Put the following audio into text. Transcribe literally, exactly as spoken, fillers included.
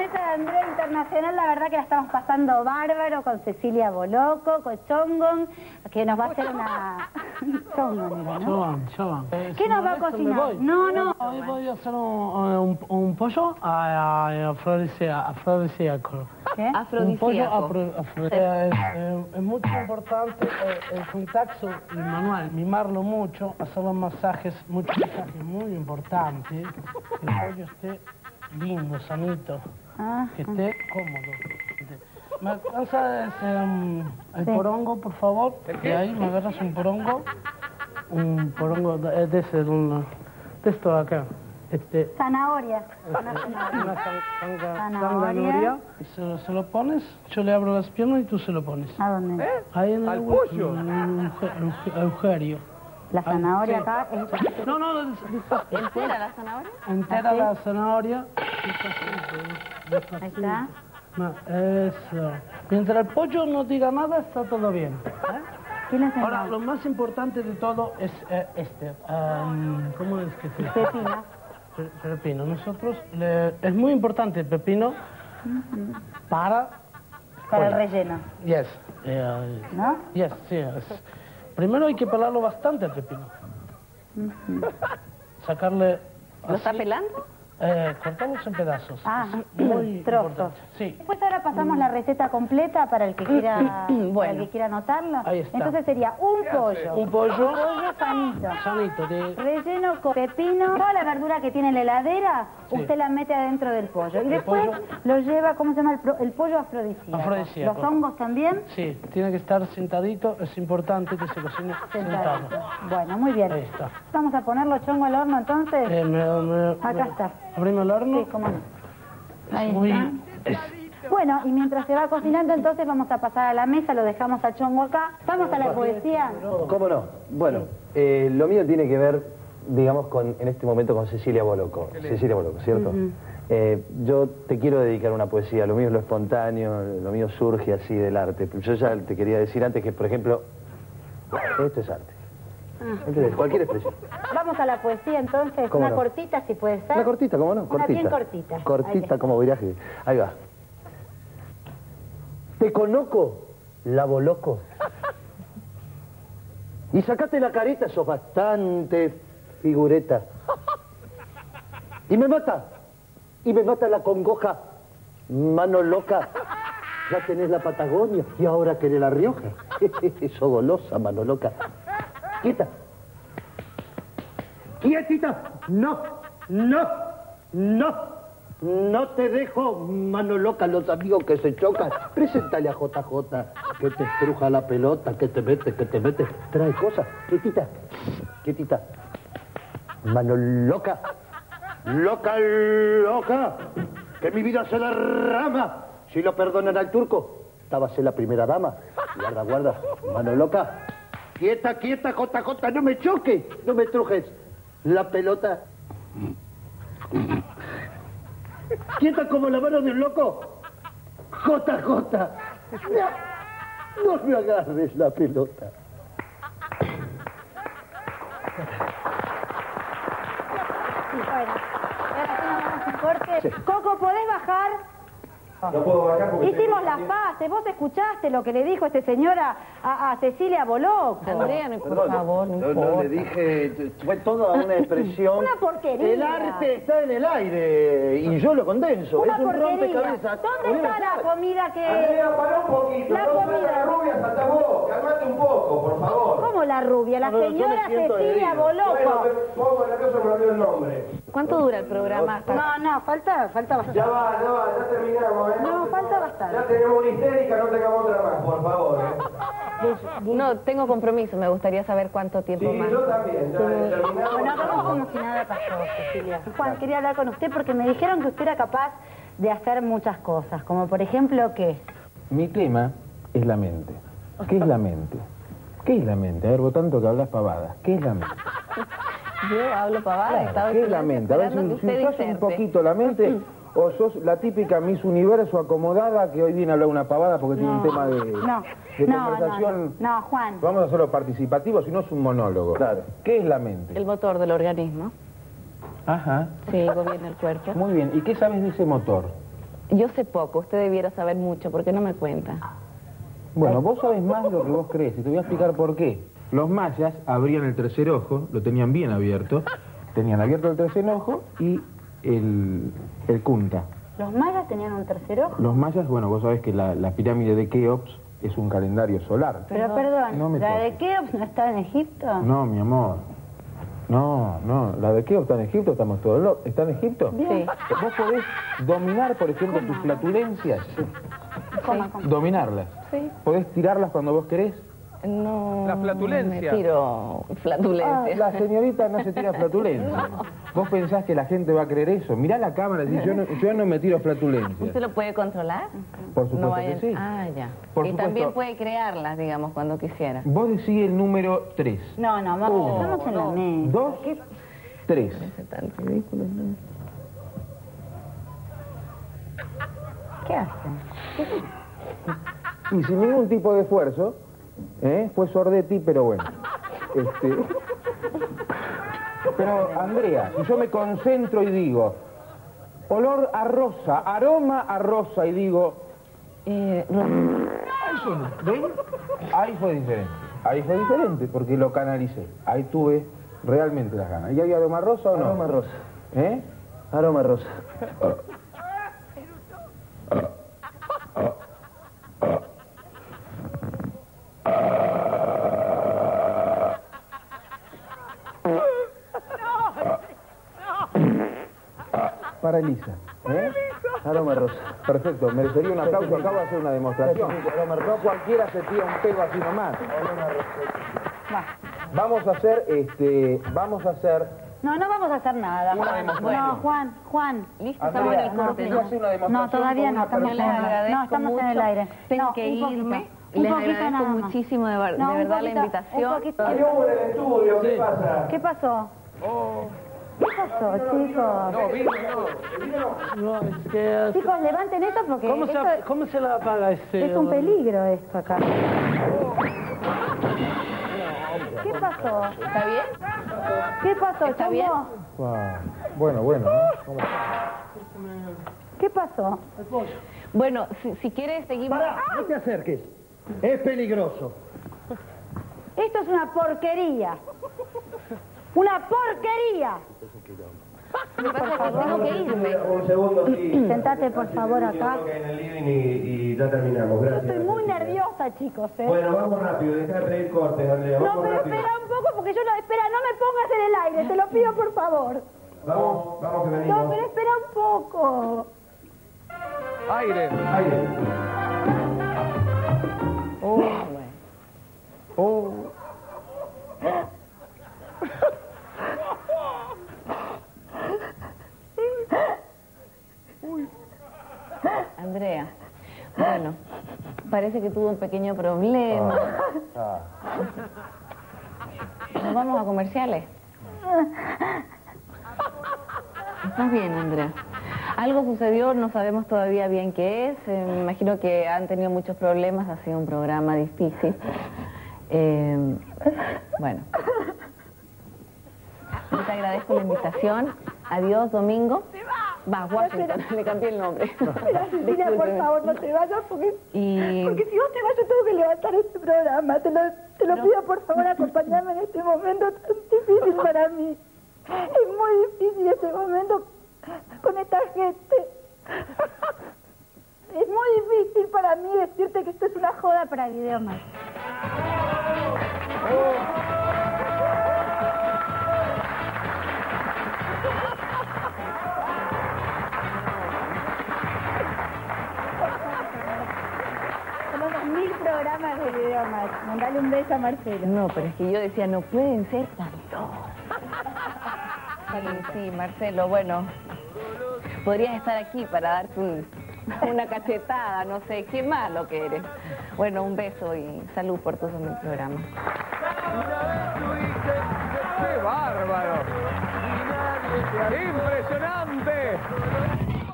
mesa de Andrea Internacional, la verdad que la estamos pasando bárbaro con Cecilia Boloco, con Chongon, que nos va a hacer una... Chongon, ¿no? Chongon, Chongon. ¿Qué nos va a cocinar? No, no. Hoy voy a hacer un, un, un pollo afrodisíaco. ¿Qué? Un pollo afrodisíaco. Es, es, es mucho importante el, el contacto manual, mimarlo mucho, hacer los masajes, muchos masajes muy importantes, que el pollo esté lindo, sanito, ah, que esté cómodo. ¿Me alcanza ese, um, el sí. porongo, por favor? De ahí me agarras un porongo, un porongo de, de ese, un, de esto de acá. Este, zanahoria. Una zanahoria. Zanahoria. Se, se lo pones, yo le abro las piernas y tú se lo pones. ¿A dónde? ¿Eh? Ahí en el ¿Al pollo? En el agujerio. La zanahoria sí. acá es... No, no, ¿Entera la zanahoria? Entera ¿así? La zanahoria. Ahí está. No, eso. Mientras el pollo no diga nada, está todo bien. ¿Eh? Ahora, lo más importante de todo es eh, este. Um, ¿Cómo es que se dice? Pepino. Pepino. Nosotros, le, es muy importante el pepino uh-huh. para... Para el relleno. Yes. Uh, ¿No? Yes, sí. Es, primero hay que pelarlo bastante el pepino. Uh-huh. Sacarle... ¿Lo está pelando? Eh, cortamos en pedazos. Ah, muy trozos. Sí. Después ahora pasamos mm. la receta completa para el que quiera, bueno. para el que quiera anotarlo. Ahí está. Entonces sería un pollo. Un pollo. Un pollo sanito. Sanito. De... Relleno con pepino. Toda la verdura que tiene en la heladera, sí. usted la mete adentro del pollo. Y después pollo... lo lleva, ¿cómo se llama? El, pro, el pollo afrodisíaco. Afrodisíaco. ¿Los hongos también? Sí, tiene que estar sentadito. Es importante que se cocine sentado. Bueno, muy bien. Ahí está. Vamos a ponerlo chongo al horno entonces. Eh, me, me, Acá me... está. ¿Abrimos el horno? Sí, cómo no. Ahí Muy... está. Es... Bueno, y mientras se va cocinando, entonces vamos a pasar a la mesa, lo dejamos a Chongo acá. Vamos a la poesía. ¿Cómo no? Bueno, eh, lo mío tiene que ver, digamos, con en este momento con Cecilia Boloco. Cecilia Boloco, ¿cierto? Uh-huh. eh, yo te quiero dedicar una poesía, lo mío es lo espontáneo, lo mío surge así del arte. Yo ya te quería decir antes que, por ejemplo, esto es arte. Entonces, cualquier expresión. Vamos a la poesía entonces, una no? cortita si puede ser. Una cortita, ¿cómo no? Cortita. Una bien cortita. Cortita como viraje. Ahí va. Te conozco, la Boloco. Y sacate la careta, sos bastante figureta. Y me mata, y me mata la congoja, mano loca. Ya tenés la Patagonia y ahora querés la Rioja. Sos golosa, mano loca. Quieta. Quietita. No, no, no. No te dejo, mano loca, los amigos que se chocan. Preséntale a J J, que te estruja la pelota, que te mete, que te mete. Trae cosas. Quietita. Quietita. Mano loca. Loca, loca. Que mi vida se derrama. Si lo perdonan al turco, estaba a ser la primera dama. Guarda, guarda. Mano loca. Quieta, quieta, J J, no me choques, no me trujes. La pelota. Quieta como la mano de un loco. J J. No, no me agarres la pelota. Bueno, ahora tenemos un corte. Sí. Coco, ¿podés bajar? No puedo bajar porque... Hicimos las paces, vos escuchaste lo que le dijo este señor a, a, a Cecilia Boloco. Andrea, no, por Perdón, favor, no, no, importa. no le dije, fue toda una expresión. Una porquería. El arte está en el aire y yo lo condenso. Una es un porquería. rompecabezas. ¿Dónde está la comida que...? Andrea, pará un poquito. La no comida. La rubia, salta vos. Calmate un poco, por favor. ¿Cómo la rubia? La No, no, señora yo me siento Cecilia herido. Boloco. Bueno, pero pongo la cosa, me olvidó el nombre. ¿Cuánto dura el programa? Hasta... No, no, falta, falta bastante. Ya va, ya va, ya terminamos, ¿eh? No, falta bastante. Ya tenemos una histérica, no tengamos otra más, por favor, ¿eh? No, tengo compromiso, me gustaría saber cuánto tiempo Sí, más. yo también, ya terminamos. Bueno, hagamos como si nada pasó, Cecilia. Juan, quería hablar con usted porque me dijeron que usted era capaz de hacer muchas cosas, como por ejemplo, ¿qué? Mi tema es la mente. ¿Qué es la mente? ¿Qué es la mente? A ver, vos tanto que hablas pavadas. ¿Qué es la mente? Yo hablo pavada, estaba ¿Qué es la mente? A ver, si, si usás un poquito la mente, o sos la típica Miss Universo acomodada que hoy viene a hablar una pavada porque No, tiene un tema de, no, de no, conversación. No, no, no, Juan. Vamos a hacerlo participativo, si no es un monólogo. Claro. ¿Qué es la mente? El motor del organismo. Ajá. Sí, gobierna el cuerpo. Muy bien. ¿Y qué sabes de ese motor? Yo sé poco, usted debiera saber mucho, ¿por qué no me cuenta? Bueno, vos sabés más de lo que vos crees y te voy a explicar por qué. Los mayas abrían el tercer ojo, lo tenían bien abierto, tenían abierto el tercer ojo y el, el Kunta. ¿Los mayas tenían un tercer ojo? Los mayas, bueno, vos sabés que la, la pirámide de Keops es un calendario solar. Pero perdón, No me ¿la toques. de Keops no estaba en Egipto? No, mi amor. No, no, la de Keops está en Egipto, estamos todos locos. ¿Está en Egipto? Sí. ¿Vos podés dominar, por ejemplo, tus flatulencias? ¿Cómo, cómo? Dominarlas. Sí. ¿Podés tirarlas cuando vos querés? No... La flatulencia. Me tiro Ah, flatulencia. la señorita no se tira flatulencia. ¿Vos pensás que la gente va a creer eso? Mirá la cámara y decís, yo no, yo no me tiro flatulencia. ¿Usted lo puede controlar? Por supuesto No vaya- que sí. Ah, ya. Por y supuesto. también puede crearlas, digamos, cuando quisiera. Vos decís el número tres. No, no, vamos, Uno, estamos en la mesa. Dos, ¿Qué? tres. Parece tan ridículo, ¿no? ¿Qué hacen? Y sin ningún tipo de esfuerzo, ¿eh? Fue Sordetti, pero bueno. Este... Pero, Andrea, si yo me concentro y digo, olor a rosa, aroma a rosa, y digo, Eh, eso no, ¿ven? Ahí fue diferente. Ahí fue diferente, porque lo canalicé. Ahí tuve realmente las ganas. ¿Y hay aroma rosa o no? Aroma rosa. ¿Eh? Aroma rosa. Para Elisa. ¿Eh? Aroma rosa. Perfecto, merecería un aplauso. Acabo de hacer una demostración. No cualquiera se tira un pelo así nomás. Vamos a hacer, este, vamos a hacer... No, no vamos a hacer nada, Una Juan. demostración. No, Juan, Juan. Listo, Andrea, estamos en el no, corte, quiero ¿no? hacer una demostración No, todavía con no, una estamos en el persona. aire. No, estamos en el mucho. aire. Tengo No, que un poquito. irme. Un Les poquito agradezco nada más. muchísimo, de, ver- No, de un verdad, la poquito, un invitación. poquito. ¿Qué hubo en el estudio? ¿Qué pasa? ¿Qué pasó? ¿Qué pasó, chicos? No, vino, no. No, es que... Chicos, levanten eso porque ¿Cómo se, esto ap- ¿Cómo se la apaga este? es un peligro esto acá. ¿Qué pasó? ¿Está bien? ¿Qué pasó, ¿Está bien? Chombo? Wow. Bueno, bueno. ¿Cómo? ¿Qué pasó? Bueno, si, si quiere seguimos... Pará, no te acerques. Es peligroso. Esto es una porquería. ¡Una porquería! Lo que pasa es que tengo que irme. Un segundo, sí. Sentate, por favor, acá. En el living y, y ya terminamos, gracias. Estoy muy nerviosa, chicos, ¿eh? Bueno, vamos rápido, deja de pedir cortes, Andrea, No, vamos pero rápido. espera un poco porque yo no... Espera, no me pongas en el aire, te lo pido por favor. Vamos, vamos que No, venimos. pero espera un poco. Aire. Aire. Oh, bueno. Oh. Andrea, bueno, parece que tuvo un pequeño problema. Ah. ¿Nos vamos a comerciales? ¿Estás bien, Andrea? Algo sucedió, no sabemos todavía bien qué es. Eh, me imagino que han tenido muchos problemas, ha sido un programa difícil. Eh, bueno. Yo te agradezco la invitación. Adiós, Domingo. Va, Washington, le cambié el nombre. Mira, Cecilia, por Discúlpeme. favor, no te vayas porque... Y... Porque si vos te vas, yo tengo que levantar este programa. Te lo, te lo pido, por favor, acompañarme en este momento tan difícil para mí. Es muy difícil este momento con esta gente. Es muy difícil para mí decirte que esto es una joda para Video Más. Tenemos mil programas de Video Más. Mandale un beso a Marcelo. No, pero es que yo decía, no pueden ser tantos. Sí, sí, Marcelo, bueno, podrías estar aquí para darte un- una cachetada, no sé, qué malo que eres. Bueno, un beso y salud por todos mis programas. ¡Qué bárbaro! ¡Impresionante!